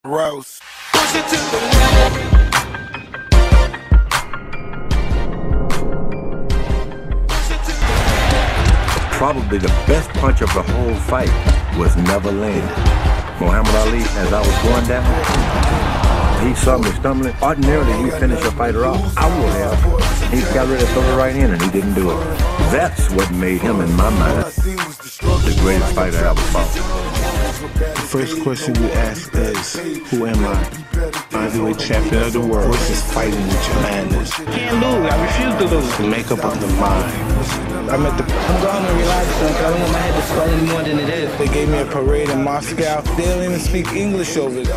Rose. Probably the best punch of the whole fight was never landed. Muhammad Ali, as I was going down, he saw me stumbling. Ordinarily, you finish a fighter off. I would have. He got ready to throw the right in, and he didn't do it. That's what made him, in my mind, the greatest fighter I ever fought. The first question you ask is, who am I? Heavyweight champion of the world versus fighting with your madness. Can't lose. I refuse to lose. The makeup of the mind. I'm going to relax, son, because I don't want my head to swell any more than it is. They gave me a parade in Moscow. They don't even speak English over it.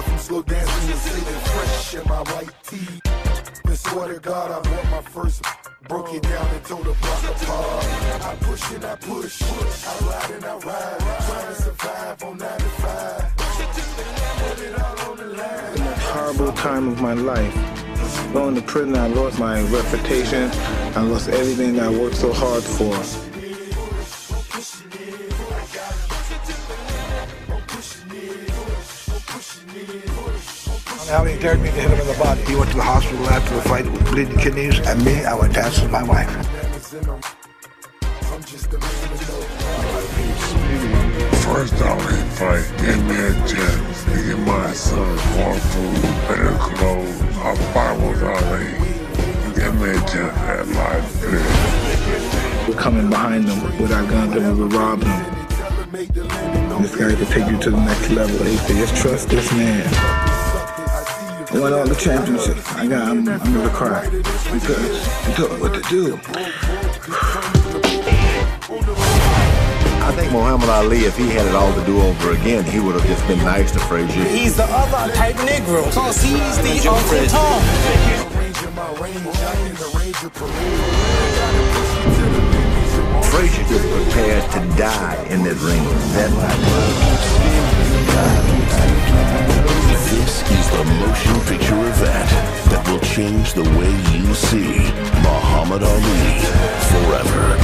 Swear to God, I bought my first, broke it down and told the block apart. I push and I push, I ride and I ride, trying to survive on 9 to 5. Put it all on the line. The most horrible time of my life. Going to prison, I lost my reputation. I lost everything that I worked so hard for. Ali dared me to hit him in the body. He went to the hospital after the fight with bleeding kidneys, and me, I went dancing with my wife. First Ali fight gave me a chance to get my son more food, better clothes. I fought with Ali. Give me a chance to have life there. We're coming behind them with our guns and we're robbing them. This guy could take you to the next level. He said, just trust this man. I won all the championships. I'm gonna cry because he told me what to do. I think Muhammad Ali, if he had it all to do over again, he would have just been nice to Frazier. He's the other type Negro, cause he's the Uncle Tom. Frazier was prepared to die in that ring that night. This is the motion picture event that will change the way you see Muhammad Ali forever.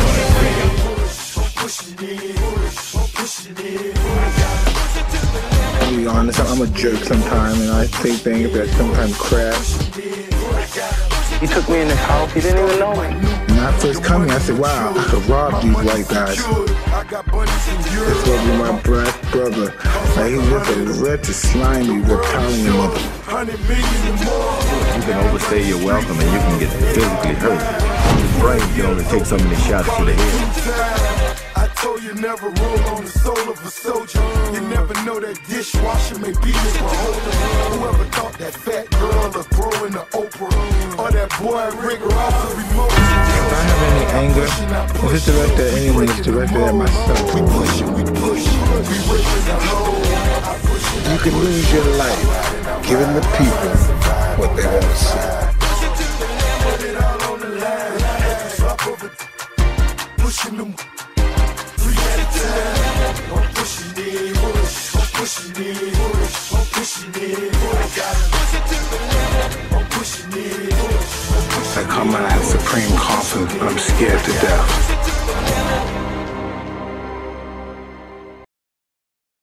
To be honest, I'm a jerk sometimes, and I say things that sometimes crash. He took me in his house, he didn't even know me. When I first come here, I said, wow, I could rob these white guys. This was my black brother. Like, he's just a wretched, slimy, reptilian mother. You can overstay your welcome and you can get physically hurt. His brain can only take so many shots to the head. I told you never roll on the soul of a soldier. You never know that dishwasher may be his beholder. Whoever thought that fat girl would grow into Oprah, or that boy Rick Ross would remote. If I have any anger, if it's directed at anyone, it's directed at myself. We push it, we push it, we ripping the hole. You can lose your life giving the people what they want to see. Put it all on the line, drop over, pushing them. 3 at a time, I'm pushing it, I'm pushing it, I'm pushing it, I'm pushing it. I come out of supreme confidence, but I'm scared to death.